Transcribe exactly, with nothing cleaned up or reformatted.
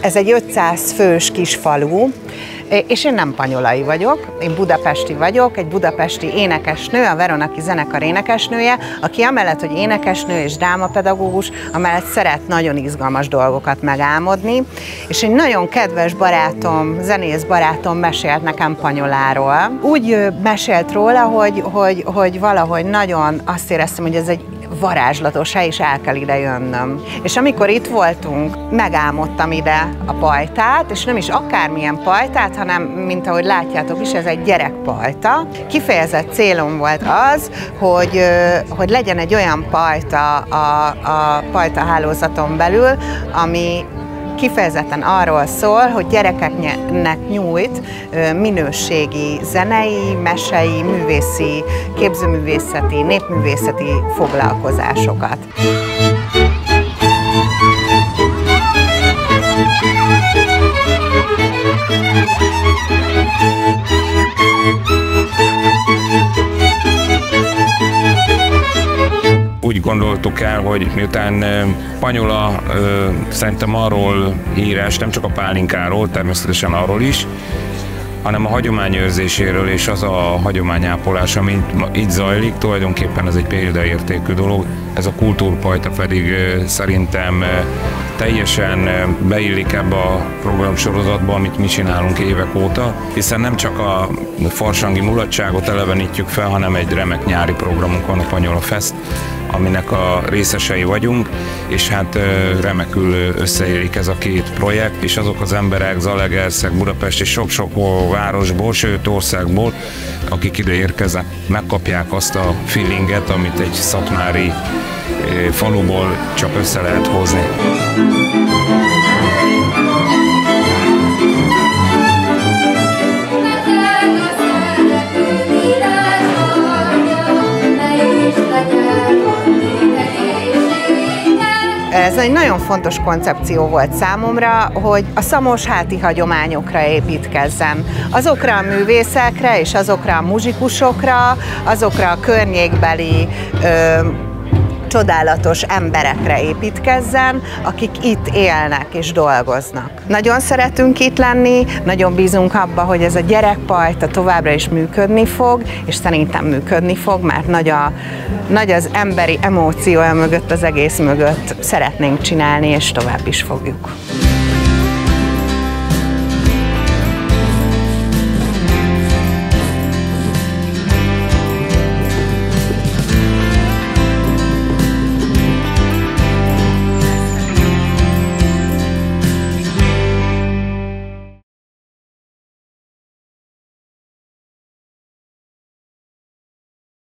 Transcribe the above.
Ez egy ötszáz fős kis falu, és én nem panyolai vagyok, én budapesti vagyok, egy budapesti énekesnő, a Veronaki zenekar énekesnője, aki amellett, hogy énekesnő és drámapedagógus, amellett szeret nagyon izgalmas dolgokat megálmodni, és egy nagyon kedves barátom, zenész barátom mesélt nekem Panyoláról. Úgy mesélt róla, hogy, hogy, hogy valahogy nagyon azt éreztem, hogy ez egy varázslatos hely, és el kell ide jönnöm. És amikor itt voltunk, megálmodtam ide a pajtát, és nem is akármilyen pajtát, hanem, mint ahogy látjátok is, ez egy gyerekpajta. Kifejezett célom volt az, hogy, hogy legyen egy olyan pajta a, a pajta hálózaton belül, ami kifejezetten arról szól, hogy gyerekeknek nyújt minőségi zenei, mesei, művészi, képzőművészeti, népművészeti foglalkozásokat. Úgy gondoltuk el, hogy miután Panyola szerintem arról híres, nem csak a pálinkáról, természetesen arról is, hanem a hagyományőrzéséről, és az a hagyományápolás, ami itt zajlik, tulajdonképpen ez egy példaértékű dolog. Ez a kultúrpajta pedig szerintem teljesen beillik ebbe a programsorozatba, amit mi csinálunk évek óta, hiszen nem csak a farsangi mulatságot elevenítjük fel, hanem egy remek nyári programunk van, a Panyola Fest, aminek a részesei vagyunk, és hát remekül összeérik ez a két projekt, és azok az emberek Zalaegerszeg, Budapest és sok-sok városból, sőt országból, akik ide érkeznek, megkapják azt a feelinget, amit egy szatmári faluból csak össze lehet hozni. Ez egy nagyon fontos koncepció volt számomra, hogy a szamosháti hagyományokra építkezzem. Azokra a művészekre és azokra a muzsikusokra, azokra a környékbeli ö, csodálatos emberekre építkezzen, akik itt élnek és dolgoznak. Nagyon szeretünk itt lenni, nagyon bízunk abba, hogy ez a gyerekpajta továbbra is működni fog, és szerintem működni fog, mert nagy, a, nagy az emberi emóció mögött, az egész mögött szeretnénk csinálni, és tovább is fogjuk.